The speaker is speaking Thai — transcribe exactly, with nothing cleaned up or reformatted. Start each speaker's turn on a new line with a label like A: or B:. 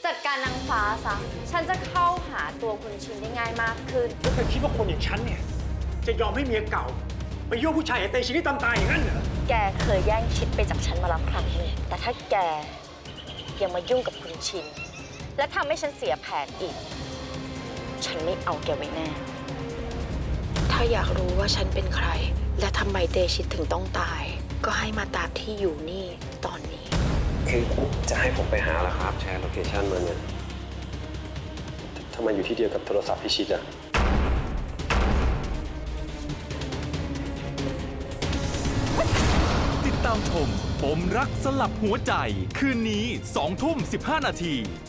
A: จัดการนางฟ้าซะฉันจะเข้าหาตัวคุณชินได้ง่ายมากขึ้น
B: แล้วเธอคิดว่าคนอย่างฉันเนี่ยจะยอมให้เมียเก่าไปยั่วผู้ชายไอ้เตชินที่ตามตายอย่างนั้นเหรอ
A: แกเคยแย่งชิดไปจากฉันมาแล้วครั้งหนึ่งแต่ถ้าแกยังมายุ่งกับคุณชินและทำให้ฉันเสียแผนอีกฉันไม่เอาแกไว้แน่
C: ถ้าอยากรู้ว่าฉันเป็นใครและทำไมเตชิตถึงต้องตายก็ให้มาตามที่อยู่นี่ตอนนี้
D: คือจะให้ผมไปหาเหรอครับแชร์โลเคชั่นมาเนี่ยทำไมอยู่ที่เดียวกับโทรศัพท์พิชิตอะ
E: ติดตามชมปมรักสลับหัวใจคืนนี้สองทุ่มสิบห้านาที